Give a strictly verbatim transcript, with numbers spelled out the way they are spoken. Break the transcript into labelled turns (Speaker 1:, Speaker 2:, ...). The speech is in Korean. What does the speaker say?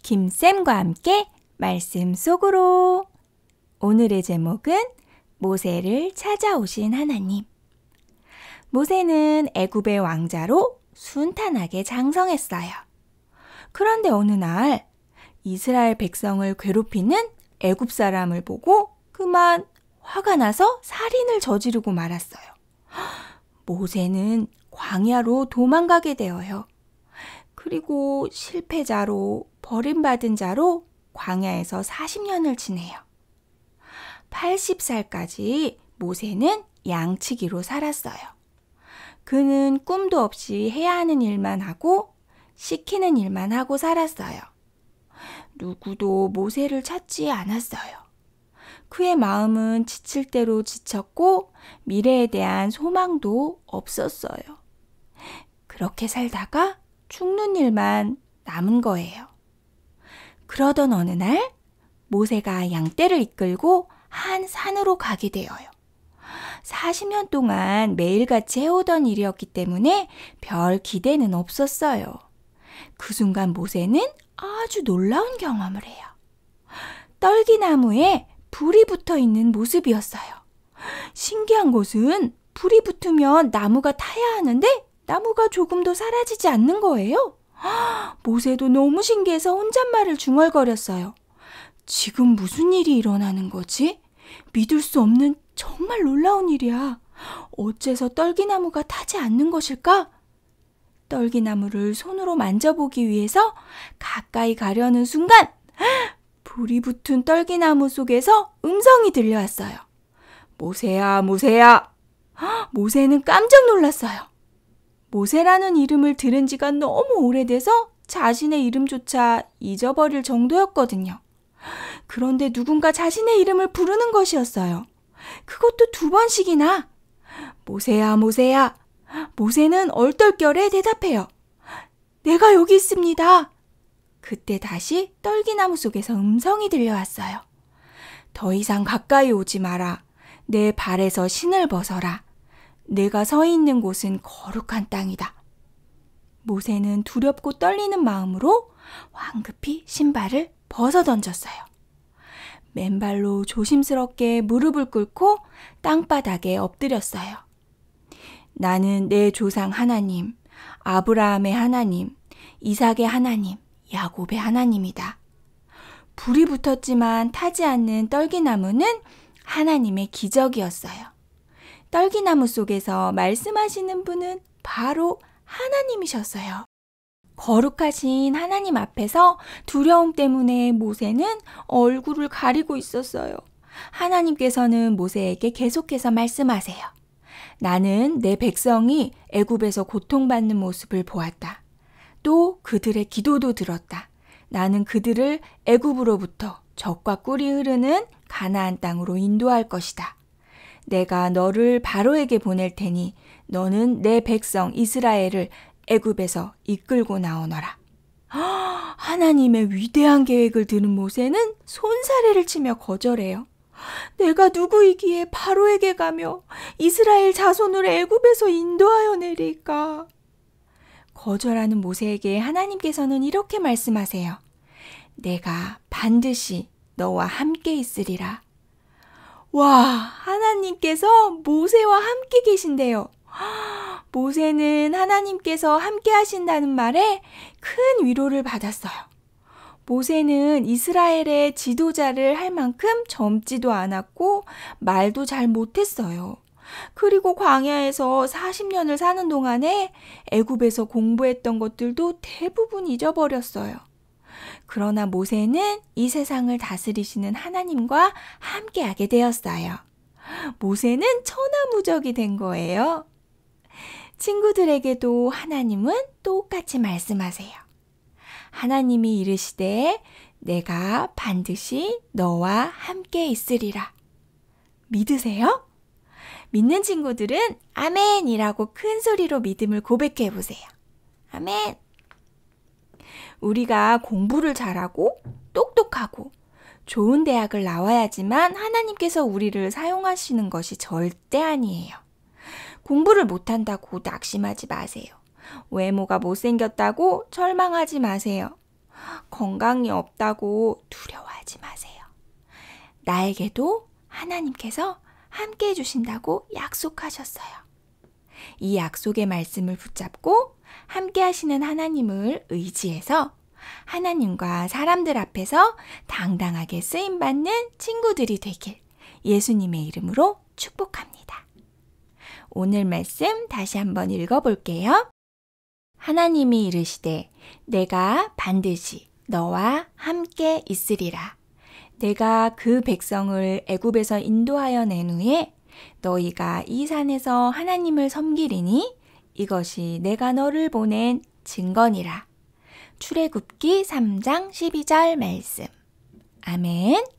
Speaker 1: 김쌤과 함께 말씀 속으로. 오늘의 제목은 모세를 찾아오신 하나님. 모세는 애굽의 왕자로 순탄하게 장성했어요. 그런데 어느 날 이스라엘 백성을 괴롭히는 애굽 사람을 보고 그만 화가 나서 살인을 저지르고 말았어요. 모세는 광야로 도망가게 되어요. 그리고 실패자로 버림받은 자로 광야에서 사십 년을 지내요. 팔십 살까지 모세는 양치기로 살았어요. 그는 꿈도 없이 해야 하는 일만 하고 시키는 일만 하고 살았어요. 누구도 모세를 찾지 않았어요. 그의 마음은 지칠 대로 지쳤고 미래에 대한 소망도 없었어요. 그렇게 살다가 죽는 일만 남은 거예요. 그러던 어느 날 모세가 양떼를 이끌고 한 산으로 가게 되어요. 사십 년 동안 매일같이 해오던 일이었기 때문에 별 기대는 없었어요. 그 순간 모세는 아주 놀라운 경험을 해요. 떨기나무에 불이 붙어 있는 모습이었어요. 신기한 것은 불이 붙으면 나무가 타야 하는데 나무가 조금도 사라지지 않는 거예요. 모세도 너무 신기해서 혼잣말을 중얼거렸어요. 지금 무슨 일이 일어나는 거지? 믿을 수 없는 정말 놀라운 일이야. 어째서 떨기나무가 타지 않는 것일까? 떨기나무를 손으로 만져보기 위해서 가까이 가려는 순간 불이 붙은 떨기나무 속에서 음성이 들려왔어요. 모세야, 모세야. 모세는 깜짝 놀랐어요. 모세라는 이름을 들은 지가 너무 오래돼서 자신의 이름조차 잊어버릴 정도였거든요. 그런데 누군가 자신의 이름을 부르는 것이었어요. 그것도 두 번씩이나. 모세야, 모세야. 모세는 얼떨결에 대답해요. 내가 여기 있습니다. 그때 다시 떨기나무 속에서 음성이 들려왔어요. 더 이상 가까이 오지 마라. 내 발에서 신을 벗어라. 내가 서 있는 곳은 거룩한 땅이다. 모세는 두렵고 떨리는 마음으로 황급히 신발을 벗어던졌어요. 맨발로 조심스럽게 무릎을 꿇고 땅바닥에 엎드렸어요. 나는 내 조상 하나님, 아브라함의 하나님, 이삭의 하나님, 야곱의 하나님이다. 불이 붙었지만 타지 않는 떨기나무는 하나님의 기적이었어요. 떨기나무 속에서 말씀하시는 분은 바로 하나님이셨어요. 거룩하신 하나님 앞에서 두려움 때문에 모세는 얼굴을 가리고 있었어요. 하나님께서는 모세에게 계속해서 말씀하세요. 나는 내 백성이 애굽에서 고통받는 모습을 보았다. 또 그들의 기도도 들었다. 나는 그들을 애굽으로부터 젖과 꿀이 흐르는 가나안 땅으로 인도할 것이다. 내가 너를 바로에게 보낼 테니 너는 내 백성 이스라엘을 애굽에서 이끌고 나오너라. 하나님의 위대한 계획을 들은 모세는 손사래를 치며 거절해요. 내가 누구이기에 바로에게 가며 이스라엘 자손을 애굽에서 인도하여 내릴까? 거절하는 모세에게 하나님께서는 이렇게 말씀하세요. 내가 반드시 너와 함께 있으리라. 와, 하나님께서 모세와 함께 계신대요. 모세는 하나님께서 함께 하신다는 말에 큰 위로를 받았어요. 모세는 이스라엘의 지도자를 할 만큼 젊지도 않았고 말도 잘 못했어요. 그리고 광야에서 사십 년을 사는 동안에 애굽에서 공부했던 것들도 대부분 잊어버렸어요. 그러나 모세는 이 세상을 다스리시는 하나님과 함께하게 되었어요. 모세는 천하무적이 된 거예요. 친구들에게도 하나님은 똑같이 말씀하세요. 하나님이 이르시되 내가 반드시 너와 함께 있으리라. 믿으세요? 믿는 친구들은 아멘이라고 큰 소리로 믿음을 고백해 보세요. 아멘. 우리가 공부를 잘하고 똑똑하고 좋은 대학을 나와야지만 하나님께서 우리를 사용하시는 것이 절대 아니에요. 공부를 못한다고 낙심하지 마세요. 외모가 못생겼다고 절망하지 마세요. 건강이 없다고 두려워하지 마세요. 나에게도 하나님께서 함께 해주신다고 약속하셨어요. 이 약속의 말씀을 붙잡고 함께 하시는 하나님을 의지해서 하나님과 사람들 앞에서 당당하게 쓰임받는 친구들이 되길 예수님의 이름으로 축복합니다. 오늘 말씀 다시 한번 읽어볼게요. 하나님이 이르시되 내가 반드시 너와 함께 있으리라. 내가 그 백성을 애굽에서 인도하여 낸 후에 너희가 이 산에서 하나님을 섬기리니 이것이 내가 너를 보낸 증거니라. 출애굽기 삼 장 십이 절 말씀. 아멘.